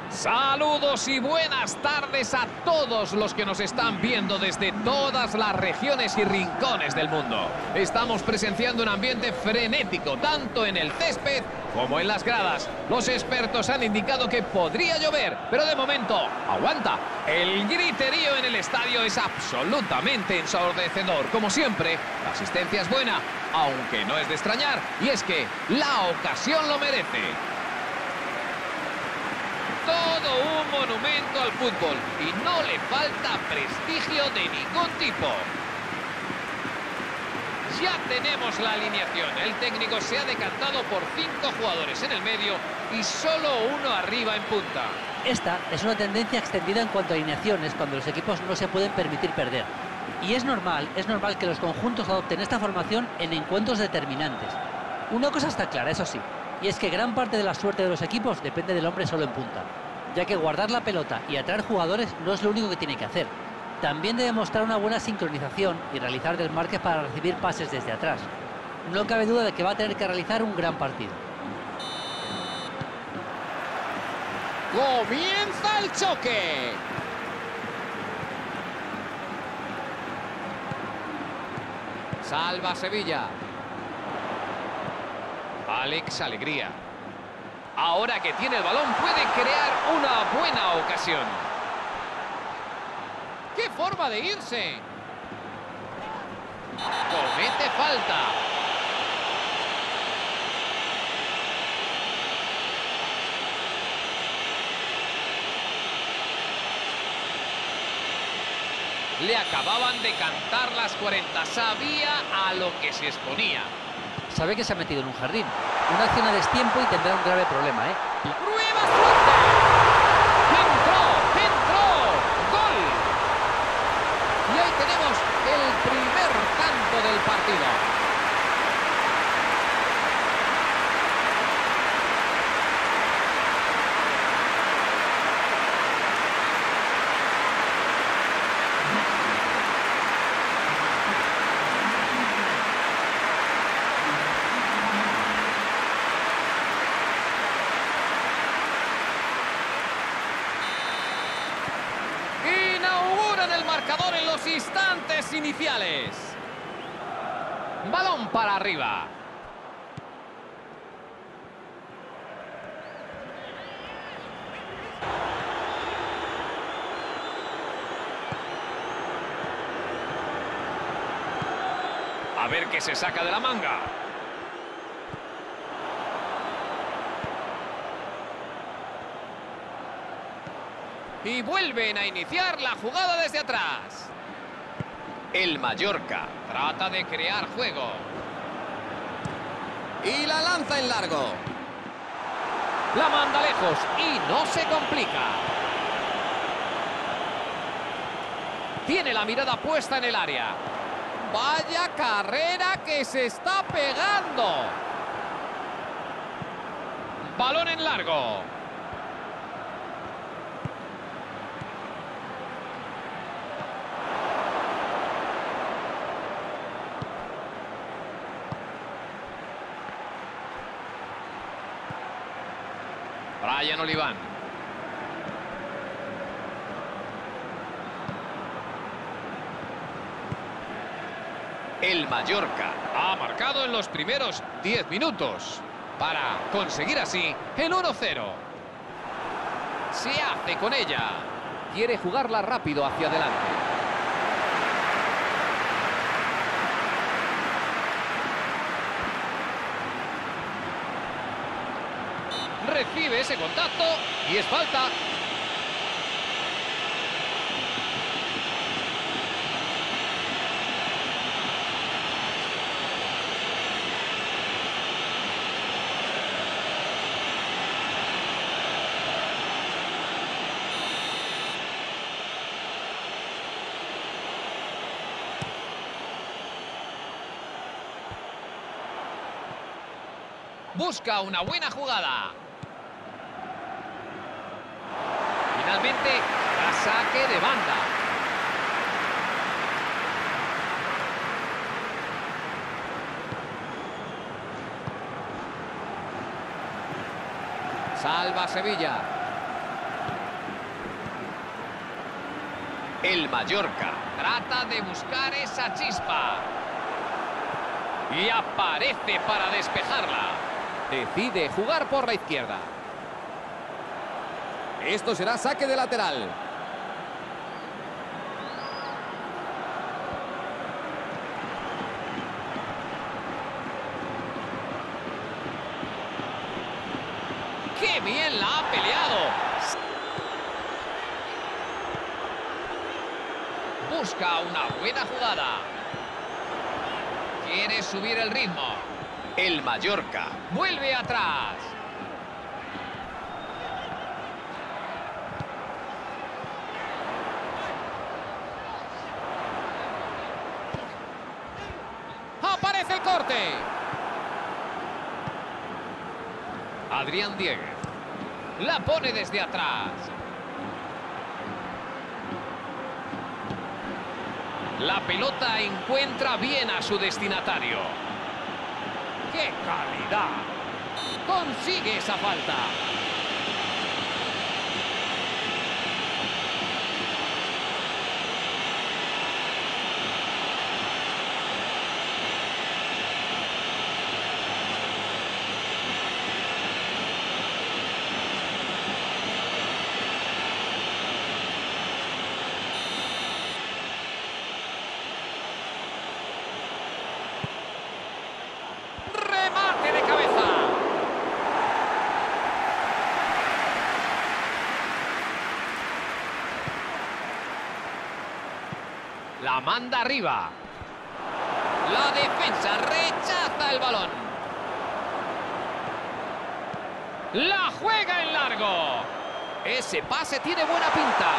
Saludos y buenas tardes a todos los que nos están viendo desde todas las regiones y rincones del mundo. Estamos presenciando un ambiente frenético, tanto en el césped como en las gradas. Los expertos han indicado que podría llover, pero de momento, aguanta. El griterío en el estadio es absolutamente ensordecedor. Como siempre, la asistencia es buena, aunque no es de extrañar, y es que la ocasión lo merece. Todo un monumento al fútbol y no le falta prestigio de ningún tipo. Ya tenemos la alineación. El técnico se ha decantado por 5 jugadores en el medio y solo uno arriba en punta. Esta es una tendencia extendida en cuanto a alineaciones cuando los equipos no se pueden permitir perder. Y es normal que los conjuntos adopten esta formación en encuentros determinantes. Una cosa está clara, eso sí, y es que gran parte de la suerte de los equipos depende del hombre solo en punta, ya que guardar la pelota y atraer jugadores no es lo único que tiene que hacer. También debe mostrar una buena sincronización y realizar desmarques para recibir pases desde atrás. No cabe duda de que va a tener que realizar un gran partido. ¡Comienza el choque! Salva Sevilla. Alex Alegría. Ahora que tiene el balón puede crear una buena ocasión. ¡Qué forma de irse! Comete falta. Le acababan de cantar las 40. Sabía a lo que se exponía. Sabe que se ha metido en un jardín. Una acción a destiempo y tendrá un grave problema, ¿eh? ¡Prueba suerte! ¡Entró! ¡Entró! ¡Gol! Y ahí tenemos el primer tanto del partido. El marcador en los instantes iniciales. Balón para arriba. A ver qué se saca de la manga. Y vuelven a iniciar la jugada desde atrás. El Mallorca trata de crear juego. Y la lanza en largo. La manda lejos y no se complica. Tiene la mirada puesta en el área. Vaya carrera que se está pegando. Balón en largo. Brian Oliván. El Mallorca ha marcado en los primeros 10 minutos para conseguir así el 1-0. Se hace con ella. Quiere jugarla rápido hacia adelante. Recibe ese contacto y es falta. Busca una buena jugada. Finalmente, a saque de banda. Salva Sevilla. El Mallorca trata de buscar esa chispa. Y aparece para despejarla. Decide jugar por la izquierda. Esto será saque de lateral. ¡Qué bien la ha peleado! Busca una buena jugada. Quiere subir el ritmo. El Mallorca vuelve atrás. Aparece el corte. Adrián Dieguez. La pone desde atrás. La pelota encuentra bien a su destinatario. ¡Qué calidad! Consigue esa falta. ¡Remate de cabeza! La manda arriba. La defensa rechaza el balón. La juega en largo. Ese pase tiene buena pinta.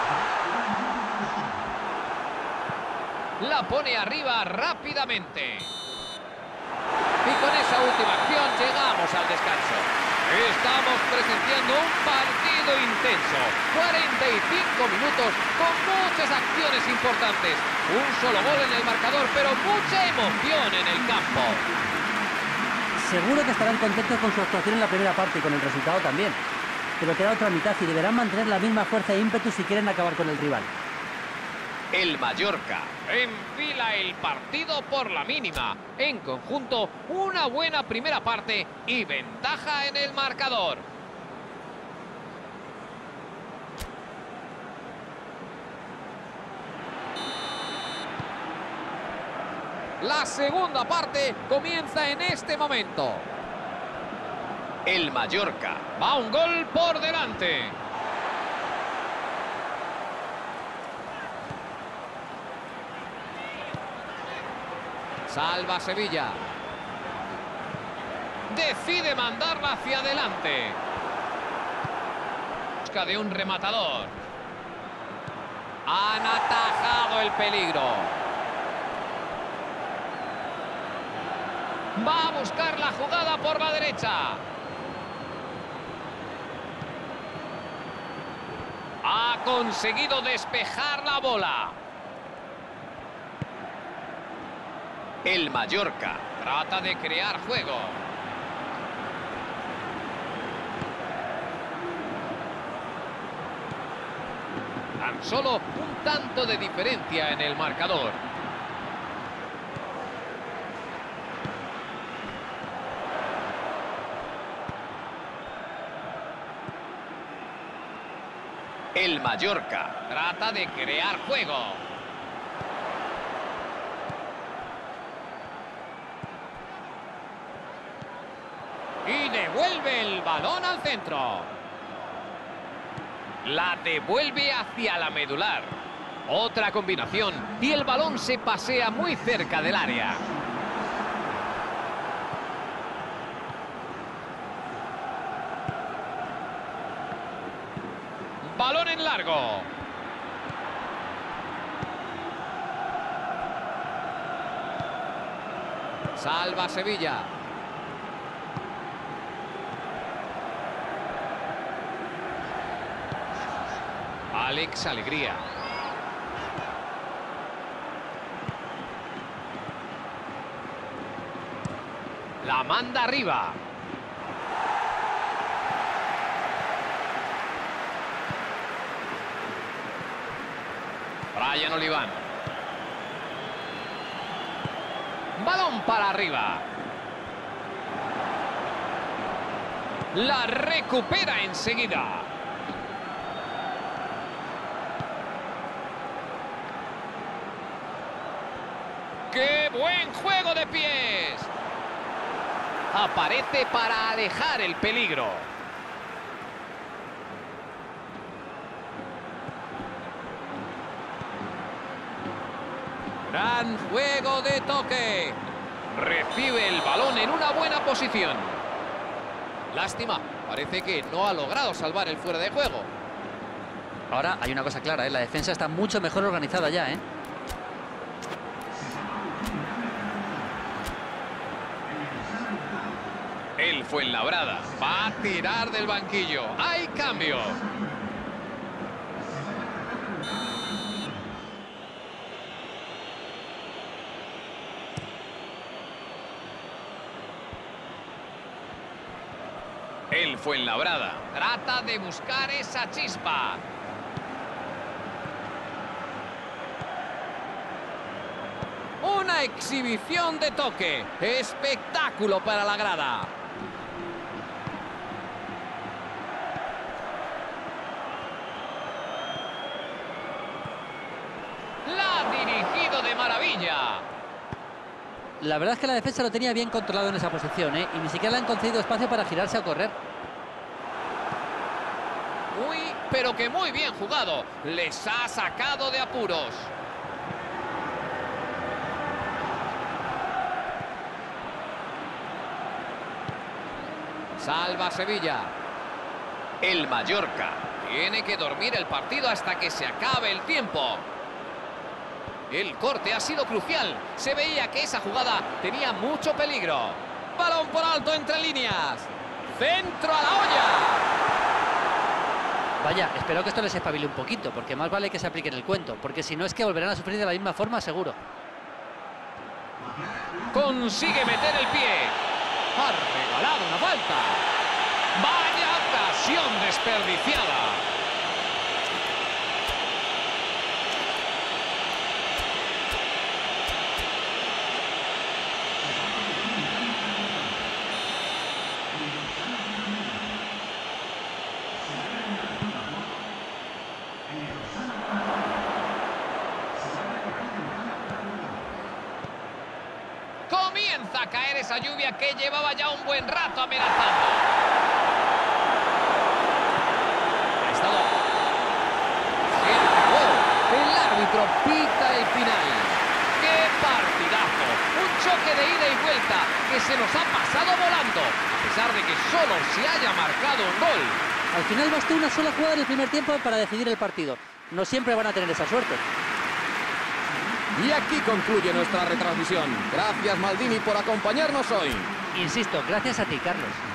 La pone arriba rápidamente. Y con esa última acción llegamos al descanso. Estamos presenciando un partido intenso. 45 minutos con muchas acciones importantes. Un solo gol en el marcador, pero mucha emoción en el campo. Seguro que estarán contentos con su actuación en la primera parte y con el resultado también. Pero queda otra mitad y deberán mantener la misma fuerza e ímpetu si quieren acabar con el rival. El Mallorca enfila el partido por la mínima. En conjunto, una buena primera parte y ventaja en el marcador. La segunda parte comienza en este momento. El Mallorca va un gol por delante. Salva Sevilla. Decide mandarla hacia adelante. Busca de un rematador. Han atajado el peligro. Va a buscar la jugada por la derecha. Ha conseguido despejar la bola. El Mallorca trata de crear juego. Tan solo un tanto de diferencia en el marcador. El Mallorca trata de crear juego. Y devuelve el balón al centro. La devuelve hacia la medular. Otra combinación y el balón se pasea muy cerca del área. Balón en largo. Salva Sevilla. Alex Alegría. La manda arriba. Brian Oliván. Balón para arriba. La recupera enseguida. ¡Qué buen juego de pies! Aparece para alejar el peligro. Gran juego de toque. Recibe el balón en una buena posición. Lástima, parece que no ha logrado salvar el fuera de juego. Ahora hay una cosa clara, ¿eh? La defensa está mucho mejor organizada ya, ¿eh? El Fuenlabrada va a tirar del banquillo. ¡Hay cambio! El Fuenlabrada trata de buscar esa chispa. Una exhibición de toque. Espectáculo para la grada. La ha dirigido de maravilla. La verdad es que la defensa lo tenía bien controlado en esa posición, ¿eh? Y ni siquiera le han concedido espacio para girarse a correr. Muy, pero que muy bien jugado. Les ha sacado de apuros. Salva Sevilla. El Mallorca tiene que dormir el partido hasta que se acabe el tiempo. El corte ha sido crucial. Se veía que esa jugada tenía mucho peligro. Balón por alto entre líneas. Centro a la olla. Vaya, espero que esto les espabile un poquito, porque más vale que se apliquen el cuento, porque si no es que volverán a sufrir de la misma forma, seguro. Consigue meter el pie. Ha regalado una falta. Vaya ocasión desperdiciada. Comienza a caer esa lluvia que llevaba ya un buen rato amenazando. Ha estado... El árbitro pita el final. ¡Qué partidazo! Un choque de ida y vuelta que se nos ha pasado volando, a pesar de que solo se haya marcado un gol. Al final bastó una sola jugada en el primer tiempo para decidir el partido. No siempre van a tener esa suerte. Y aquí concluye nuestra retransmisión. Gracias, Maldini, por acompañarnos hoy. Insisto, gracias a ti, Carlos.